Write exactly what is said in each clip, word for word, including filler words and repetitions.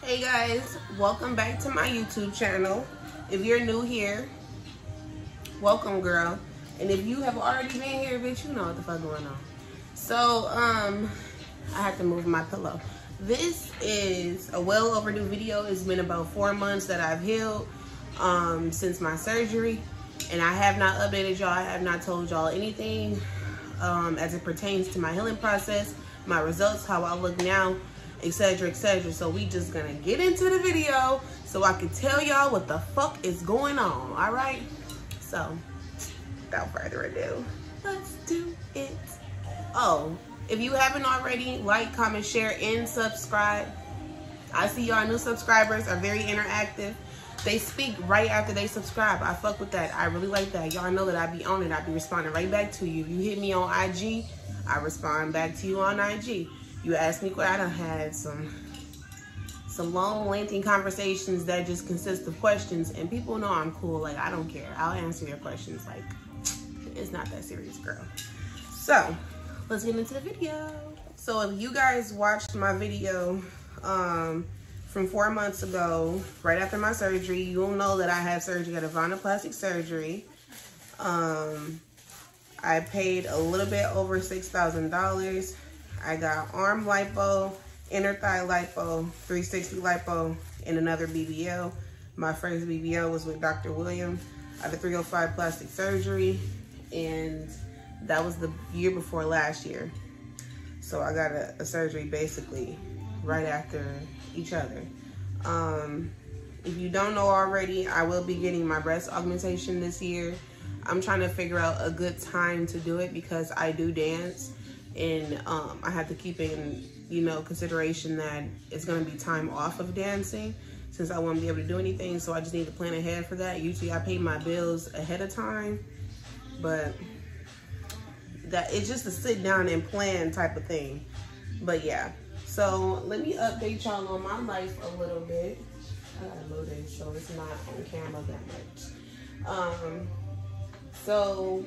Hey guys, welcome back to my YouTube channel. If you're new here, welcome girl. And if you have already been here, bitch, you know what the fuck going on. So, um, I had to move my pillow. This is a well overdue video. It's been about four months that I've healed um, since my surgery. And I have not updated y'all. I have not told y'all anything um, as it pertains to my healing process, my results, how I look now, etc, etc. So we just gonna get into the video so I can tell y'all what the fuck is going on. All right, so without further ado, let's do it. Oh, if you haven't already, like, comment, share, and subscribe. I see y'all new subscribers are very interactive. They speak right after they subscribe. I fuck with that. I really like that. Y'all know that I be on it. I be responding right back to you. If you hit me on I G, I respond back to you on I G. You ask me, I done had some some long, lengthy conversations that just consist of questions, and people know I'm cool. Like, I don't care. I'll answer your questions. Like, it's not that serious, girl. So, let's get into the video. So, if you guys watched my video um, from four months ago, right after my surgery, you'll know that I had surgery at Avana plastic surgery. Um, I paid a little bit over six thousand dollars. I got arm lipo, inner thigh lipo, three sixty lipo, and another B B L. My first B B L was with Doctor William. I had a three oh five plastic surgery, and that was the year before last year. So I got a, a surgery basically right after each other. Um, if you don't know already, I will be getting my breast augmentation this year. I'm trying to figure out a good time to do it because I do dance. And um, I have to keep in, you know, consideration that it's going to be time off of dancing since I won't be able to do anything. So I just need to plan ahead for that. Usually I pay my bills ahead of time, but that it's just a sit down and plan type of thing. But yeah, so let me update y'all on my life a little bit. I gotta move it so it's not on camera that much. Um, so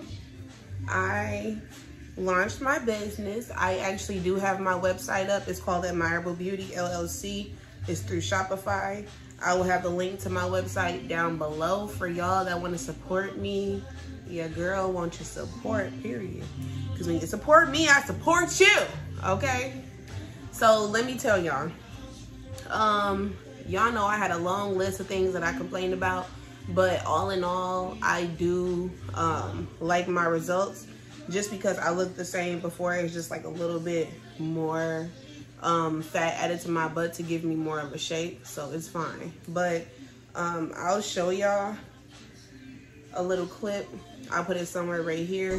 I launched my business. I actually do have my website up. It's called Admirable Beauty L L C. It's through Shopify. I will have the link to my website down below for y'all that want to support me. Yeah, girl, want your support, period. Because when you support me, I support you, okay? So let me tell y'all. Um, y'all know I had a long list of things that I complained about, but all in all, I do um, like my results. Just because I look the same before, it's just like a little bit more um, fat added to my butt to give me more of a shape, so it's fine. But um, I'll show y'all a little clip. I'll put it somewhere right here.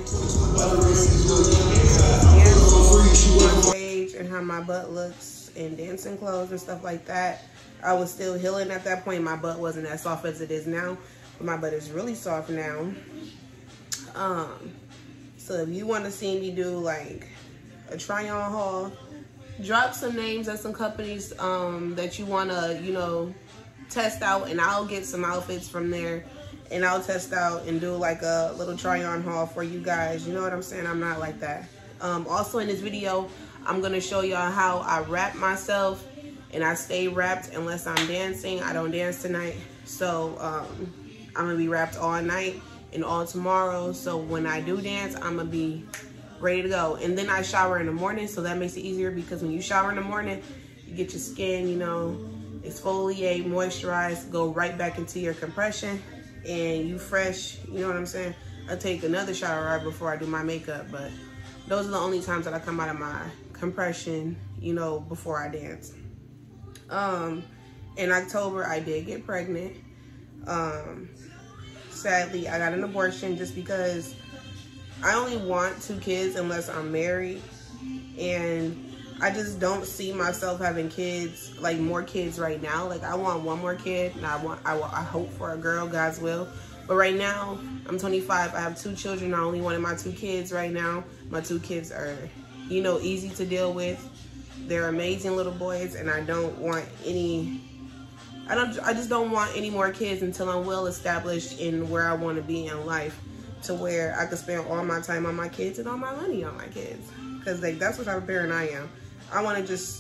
On stage and how my butt looks in dancing clothes and stuff like that. I was still healing at that point. My butt wasn't as soft as it is now, but my butt is really soft now. Um. So if you want to see me do like a try-on haul, drop some names at some companies um, that you want to, you know, test out, and I'll get some outfits from there, and I'll test out and do like a little try-on haul for you guys. You know what I'm saying? I'm not like that. Um, also in this video, I'm going to show y'all how I wrap myself, and I stay wrapped unless I'm dancing. I don't dance tonight, so um, I'm going to be wrapped all night and all tomorrow, so when I do dance, I'm gonna be ready to go. And then I shower in the morning, so that makes it easier because when you shower in the morning, you get your skin, you know, exfoliate, moisturize, go right back into your compression, and you fresh, you know what I'm saying? I take another shower right before I do my makeup, but those are the only times that I come out of my compression, you know, before I dance. Um, in October, I did get pregnant. Um, Sadly, I got an abortion just because I only want two kids unless I'm married. And I just don't see myself having kids, like more kids right now. Like I want one more kid, and I want, I, I hope for a girl, God's will. But right now, I'm twenty-five, I have two children. I only wanted my two kids right now. My two kids are, you know, easy to deal with. They're amazing little boys, and I don't want any... I don't. I just don't want any more kids until I'm well established in where I want to be in life, to where I could spend all my time on my kids and all my money on my kids. Because like that's what type of parent I am. I want to just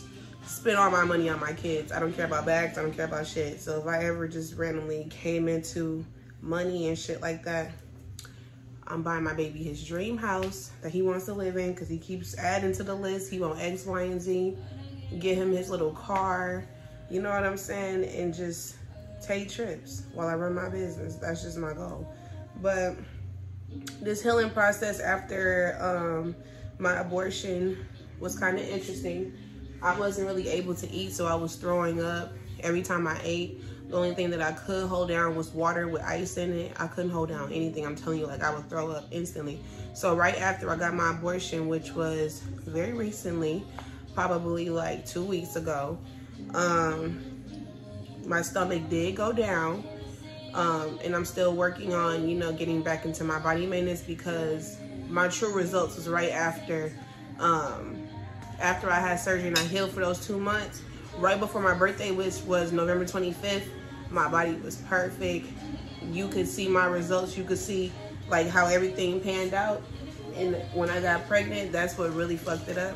spend all my money on my kids. I don't care about bags. I don't care about shit. So if I ever just randomly came into money and shit like that, I'm buying my baby his dream house that he wants to live in, because he keeps adding to the list. He want X, Y, and Z. Get him his little car. You know what I'm saying? And just take trips while I run my business. That's just my goal. But this healing process after um, my abortion was kind of interesting. I wasn't really able to eat, so I was throwing up every time I ate. The only thing that I could hold down was water with ice in it. I couldn't hold down anything. I'm telling you, like, I would throw up instantly. So right after I got my abortion, which was very recently, probably like two weeks ago, um, my stomach did go down. Um, and I'm still working on, you know, getting back into my body maintenance, because my true results was right after, um, after I had surgery and I healed for those two months. Right before my birthday, which was November twenty-fifth, my body was perfect. You could see my results. You could see like how everything panned out. And when I got pregnant, that's what really fucked it up.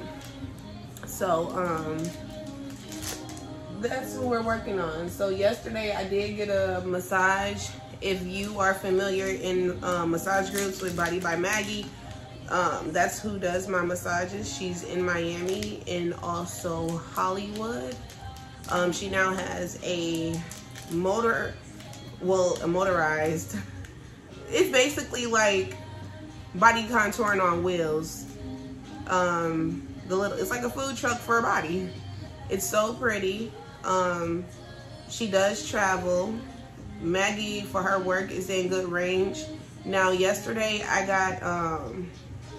So, um, that's what we're working on. So yesterday I did get a massage. If you are familiar in uh, massage groups with Body by Maggie, um, that's who does my massages. She's in Miami and also Hollywood. Um, she now has a motor, well, a motorized, it's basically like body contouring on wheels. Um, the little, it's like a food truck for a body. It's so pretty. Um, she does travel. Maggie, for her work, is in good range. Now, yesterday I got um,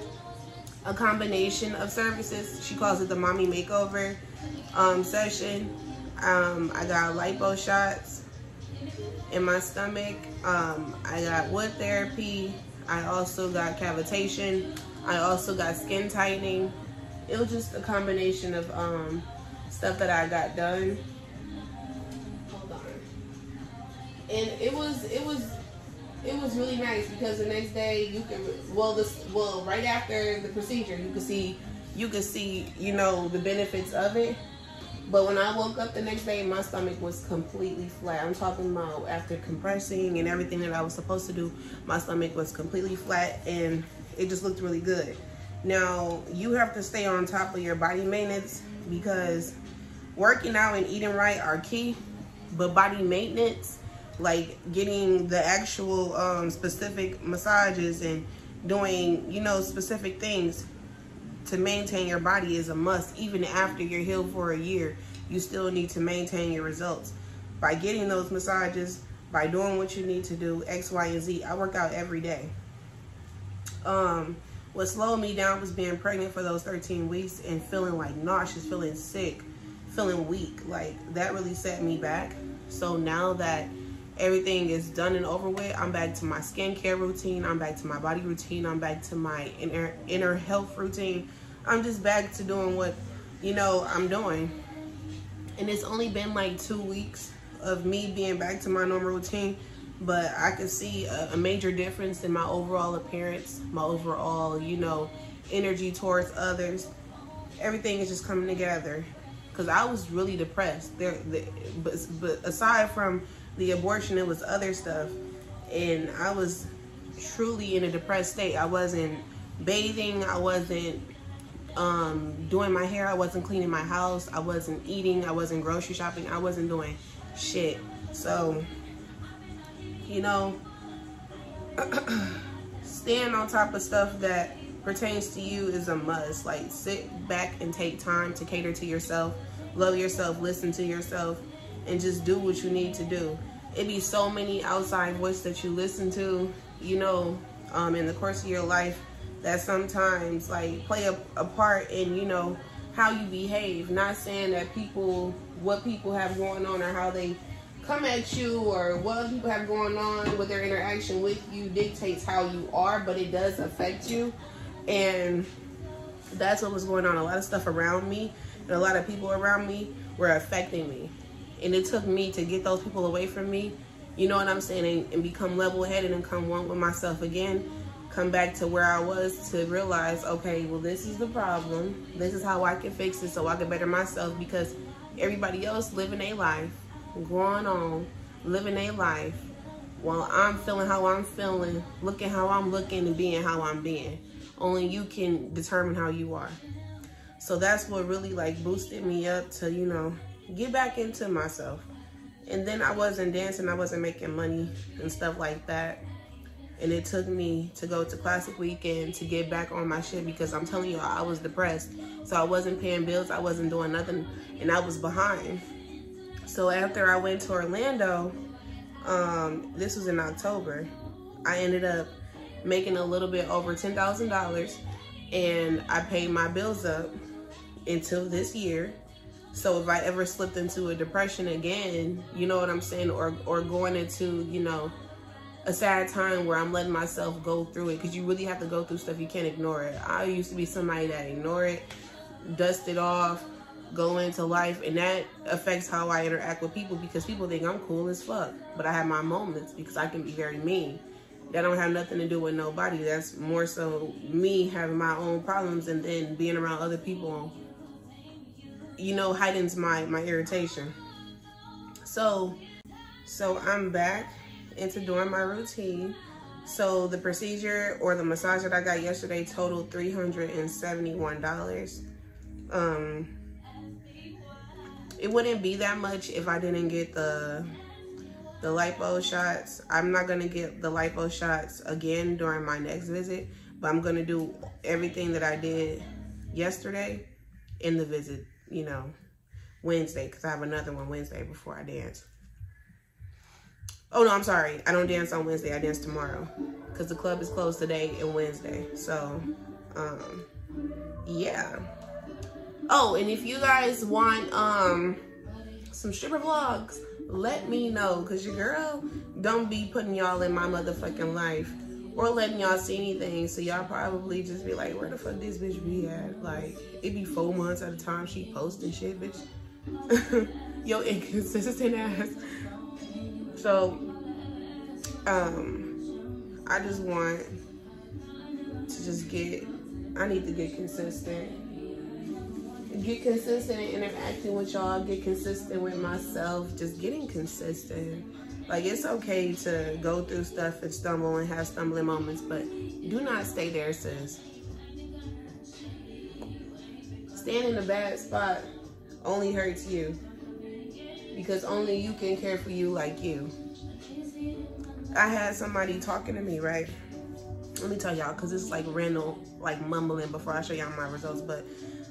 a combination of services. She calls it the mommy makeover um, session. Um, I got lipo shots in my stomach. Um, I got wood therapy. I also got cavitation. I also got skin tightening. It was just a combination of um, stuff that I got done. Hold on. And it was it was it was really nice, because the next day you could well this well right after the procedure you could see you could see you know the benefits of it. But when I woke up the next day, my stomach was completely flat. I'm talking about after compressing and everything that I was supposed to do, my stomach was completely flat and it just looked really good. Now, you have to stay on top of your body maintenance, because working out and eating right are key, but body maintenance, like getting the actual um, specific massages and doing, you know, specific things to maintain your body is a must. Even after you're healed for a year, you still need to maintain your results by getting those massages, by doing what you need to do, X, Y, and Z. I work out every day. Um, what slowed me down was being pregnant for those thirteen weeks and feeling like nauseous, feeling sick, feeling weak. Like, that really set me back. So now that everything is done and over with, I'm back to my skincare routine. I'm back to my body routine. I'm back to my inner inner health routine. I'm just back to doing what, you know, I'm doing. And it's only been like two weeks of me being back to my normal routine, but I could see a, a major difference in my overall appearance, my overall, you know, energy towards others. Everything is just coming together, because I was really depressed. There, the, but, but aside from the abortion, it was other stuff, and I was truly in a depressed state. I wasn't bathing. I wasn't um, doing my hair. I wasn't cleaning my house. I wasn't eating. I wasn't grocery shopping. I wasn't doing shit. So, you know, staying on top of stuff that pertains to you is a must. Like, sit back and take time to cater to yourself, love yourself, listen to yourself, and just do what you need to do. It be so many outside voices that you listen to, you know, um, in the course of your life, that sometimes like play a, a part in, you know, how you behave. Not saying that people, what people have going on or how they come at you or what people have going on with their interaction with you dictates how you are, but it does affect you. And that's what was going on. A lot of stuff around me and a lot of people around me were affecting me. And it took me to get those people away from me, you know what I'm saying, and, and become level-headed and come one with myself again. Come back to where I was to realize, okay, well, this is the problem. This is how I can fix it so I can better myself, because everybody else living their life, going on, living their life, while I'm feeling how I'm feeling, looking how I'm looking, and being how I'm being. Only you can determine how you are. So that's what really like boosted me up to, you know, get back into myself. And then I wasn't dancing, I wasn't making money and stuff like that. And it took me to go to Classic Weekend to get back on my shit, because I'm telling you, I was depressed. So I wasn't paying bills, I wasn't doing nothing, and I was behind. So after I went to Orlando, um, this was in October, I ended up making a little bit over ten thousand dollars, and I paid my bills up until this year. So if I ever slipped into a depression again, you know what I'm saying, or or going into, you know, a sad time where I'm letting myself go through it, because you really have to go through stuff, you can't ignore it. I used to be somebody that ignore it, dust it off, go into life, and that affects how I interact with people, because people think I'm cool as fuck, but I have my moments because I can be very mean. That don't have nothing to do with nobody. That's more so me having my own problems, and then being around other people, you know, heightens my, my irritation. So, so I'm back into doing my routine. So the procedure or the massage that I got yesterday totaled three hundred seventy-one dollars. Um, it wouldn't be that much if I didn't get the the lipo shots. I'm not gonna get the lipo shots again during my next visit, but I'm gonna do everything that I did yesterday in the visit, you know, Wednesday, because I have another one Wednesday before I dance. Oh no, I'm sorry, I don't dance on Wednesday, I dance tomorrow, because the club is closed today and Wednesday. So um yeah. Oh, and if you guys want um some stripper vlogs, let me know, because your girl don't be putting y'all in my motherfucking life or letting y'all see anything, so y'all probably just be like, where the fuck this bitch be at? Like, it be four months at a time she posting shit, bitch. Yo, inconsistent ass. So um I just want to just get, I need to get consistent. Get consistent in interacting with y'all, get consistent with myself, just getting consistent. Like, it's okay to go through stuff and stumble and have stumbling moments, but do not stay there, sis. Staying in a bad spot only hurts you, because only you can care for you like you. I had somebody talking to me, right? Let me tell y'all, because it's like random, like mumbling before I show y'all my results, but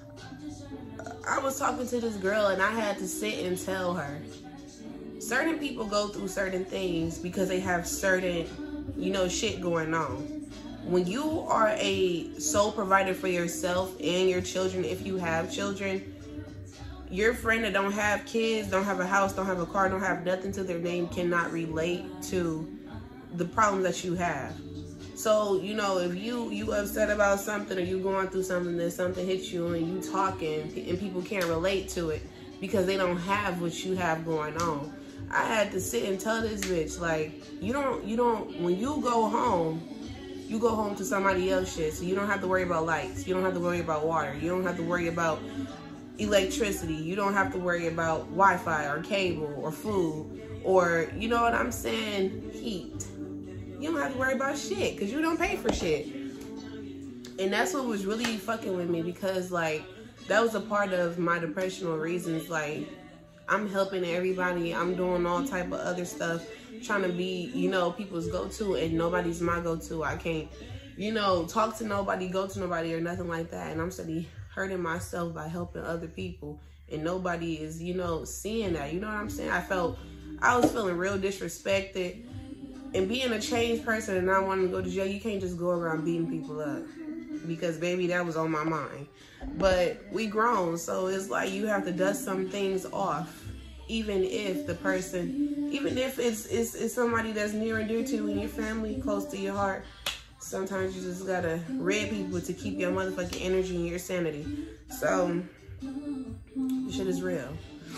I was talking to this girl and I had to sit and tell her, certain people go through certain things because they have certain, you know, shit going on. When you are a sole provider for yourself and your children, if you have children, your friend that don't have kids, don't have a house, don't have a car, don't have nothing to their name, cannot relate to the problems that you have. So, you know, if you you upset about something, or you going through something, that something hits you and you talking and people can't relate to it because they don't have what you have going on. I had to sit and tell this bitch, like, you don't, you don't, when you go home, you go home to somebody else's shit. So you don't have to worry about lights. You don't have to worry about water. You don't have to worry about electricity. You don't have to worry about Wi-Fi or cable or food or, you know what I'm saying, heat. You don't have to worry about shit because you don't pay for shit. And that's what was really fucking with me, because like that was a part of my depressional reasons. Like, I'm helping everybody, I'm doing all type of other stuff, trying to be, you know, people's go-to, and nobody's my go-to. I can't, you know, talk to nobody, go to nobody or nothing like that. And I'm steady hurting myself by helping other people, and nobody is, you know, seeing that. You know what I'm saying? I felt, I was feeling real disrespected. And being a changed person and not wanting to go to jail, you can't just go around beating people up, because baby, that was on my mind. But we grown, so it's like you have to dust some things off, even if the person, even if it's it's, it's somebody that's near and dear to you in your family, close to your heart. Sometimes you just gotta rid people to keep your motherfucking energy and your sanity. So this shit is real.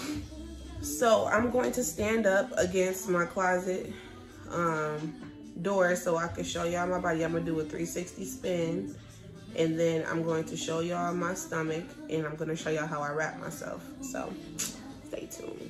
So I'm going to stand up against my closet um door so I can show y'all my body. I'm gonna do a three sixty spin, and then I'm going to show y'all my stomach, and I'm gonna show y'all how I wrap myself. So stay tuned.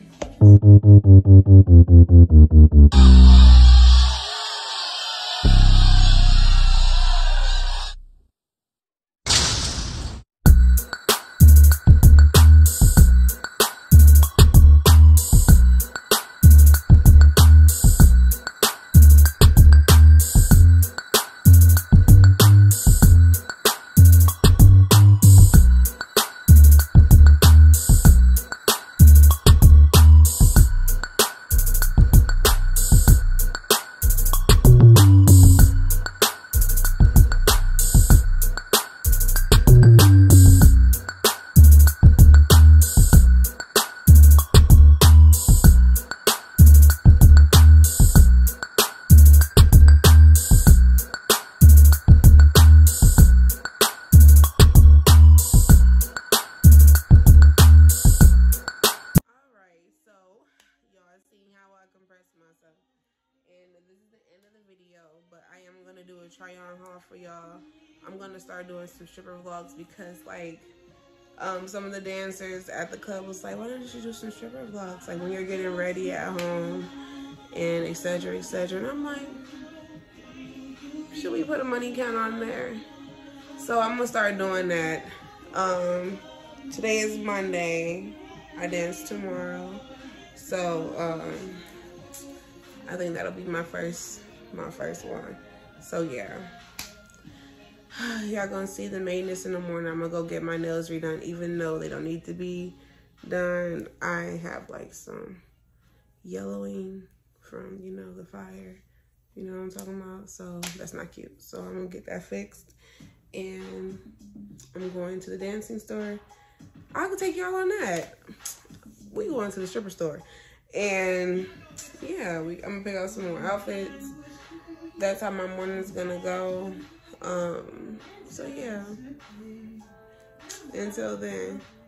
But I am gonna do a try on haul for y'all. I'm gonna start doing some stripper vlogs because like um some of the dancers at the club was like, why don't you do some stripper vlogs, like when you're getting ready at home and etc etc, and I'm like, should we put a money count on there? So I'm gonna start doing that. Um today is Monday. I dance tomorrow, so um I think that'll be my first my first one. So yeah, y'all gonna see the maintenance in the morning. I'm gonna go get my nails redone, even though they don't need to be done. I have like some yellowing from, you know, the fire, you know what I'm talking about, so that's not cute. So I'm gonna get that fixed, and I'm going to the dancing store. I could take y'all on that. We going to the stripper store, and yeah, we, I'm gonna pick out some more outfits. That's how my morning's gonna go. Um, so yeah, until then.